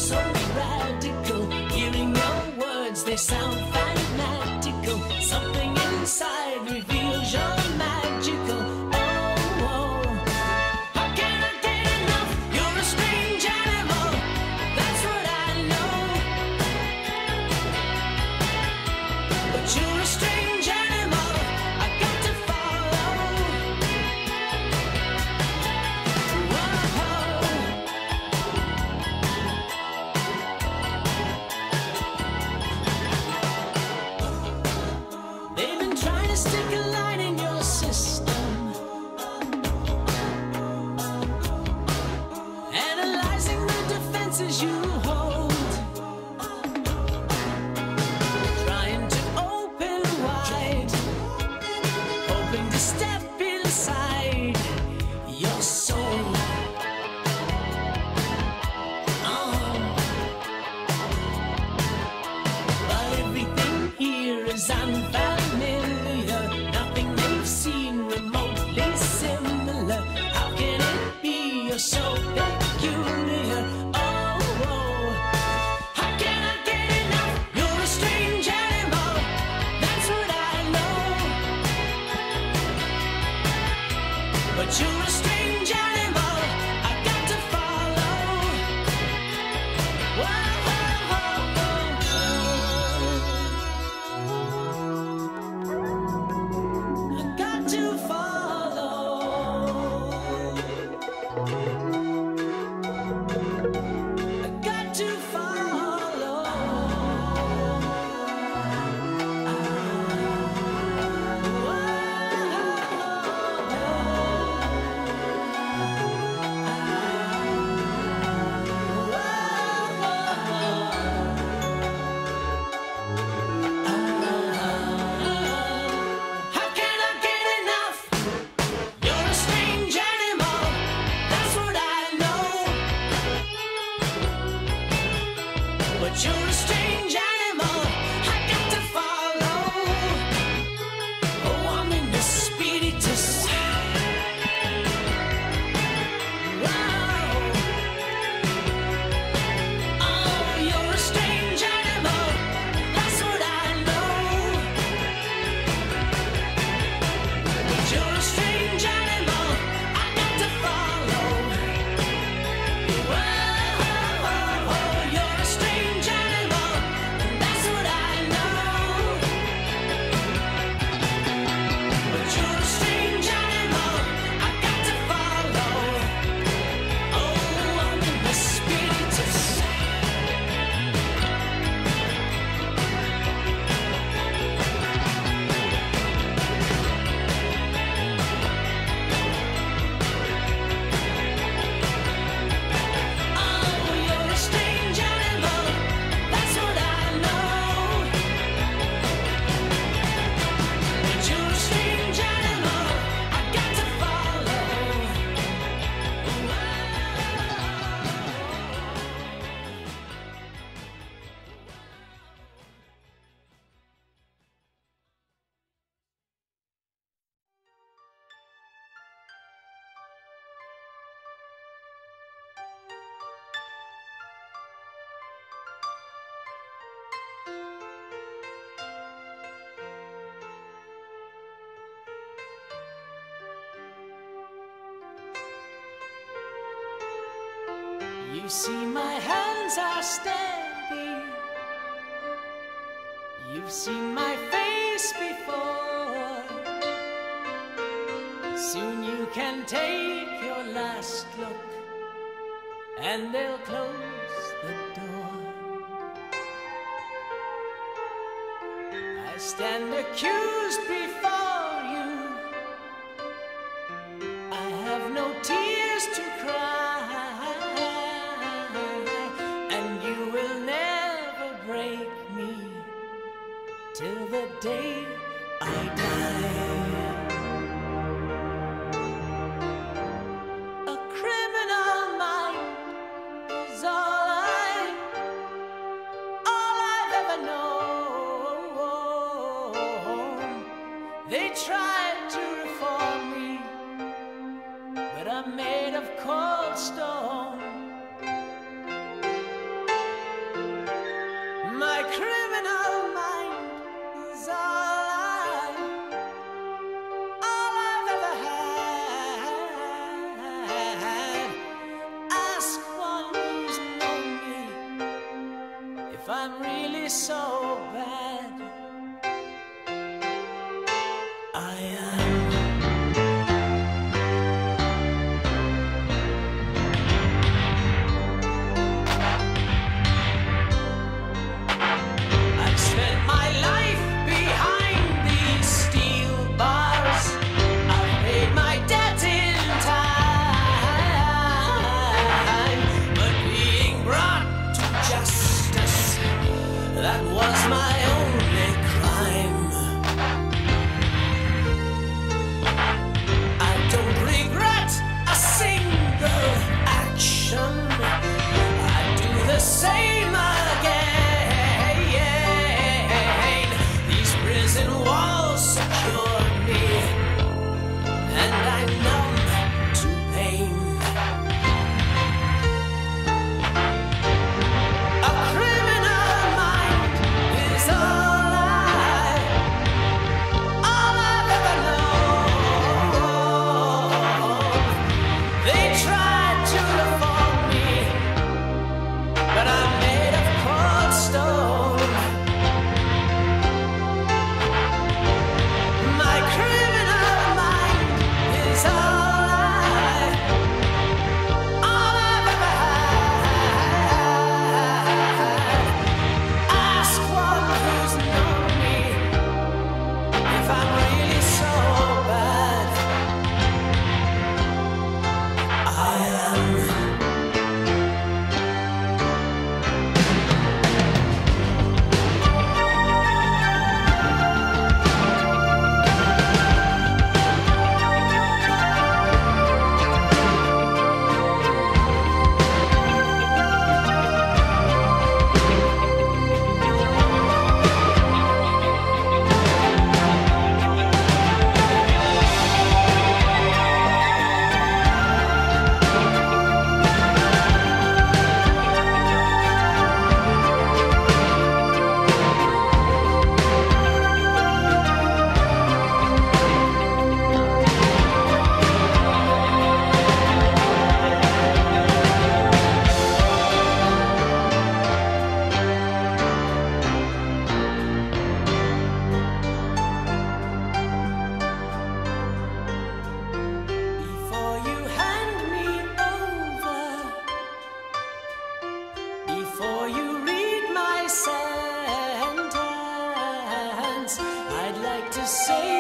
so radical. Hearing your words, they sound fanatical. Something inside reveals you're magical. Oh, oh. How can I get enough? You're a strange animal. That's what I know. But you're a strange animal. I got to follow. Whoa. They've been trying to stick a line in your system, analyzing the defenses you hold, trying to open wide, hoping to step inside your soul. But everything here is unfamiliar, nothing they've seen remotely similar. How can it be you're so peculiar? Oh, oh. How can I get enough? You're a strange animal. That's what I know. But you're a strange animal. I got to follow. Whoa, whoa, whoa. I got to follow. I got to follow. How can I get enough? You're a strange animal. That's what I know. But you're a strange animal. I got to follow. Oh, I'm in the spiritus. Wow. Oh, you're a strange animal. That's what I know. But you're a strange animal. I got to follow. Whoa, you're a strange animal. And that's what I know. But you're a strange animal. I got to follow. Oh, I'm in the spiritus. Oh, you're a strange animal. That's what I know. But you're a strange animal. I got to follow. You see my hands are steady. You've seen my face before. Soon you can take your last look, and they'll close the door. I stand accused before you. I have no tears to cry, and you will never break me till the day I die. A criminal mind is all I've ever known. They tried to reform me, but I'm made of cold stone. if I'm really so bad. I am. I've spent my life behind these steel bars. I've paid my debt in time, but being brought to justice, that was my only crime. I don't regret a single action. I'd do the same again. These prison walls secure me, and I'm numb to pain. A criminal mind is all I've ever known. They tried to reform me, but I'm made of cold stone. My criminal mind is all I've ever had. Ask one who's known me if I'm really so bad. I am. Before you hand me over, before you read my sentence, I'd like to say